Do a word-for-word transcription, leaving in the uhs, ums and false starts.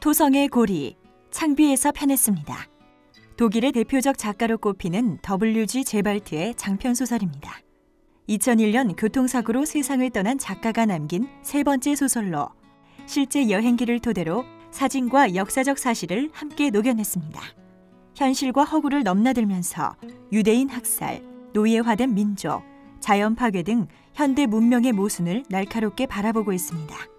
토성의 고리, 창비에서 편했습니다. 독일의 대표적 작가로 꼽히는 더블유 지 제발트의 장편 소설입니다. 이천일 년 교통사고로 세상을 떠난 작가가 남긴 세 번째 소설로 실제 여행기를 토대로 사진과 역사적 사실을 함께 녹여냈습니다. 현실과 허구를 넘나들면서 유대인 학살, 노예화된 민족, 자연 파괴 등 현대 문명의 모순을 날카롭게 바라보고 있습니다.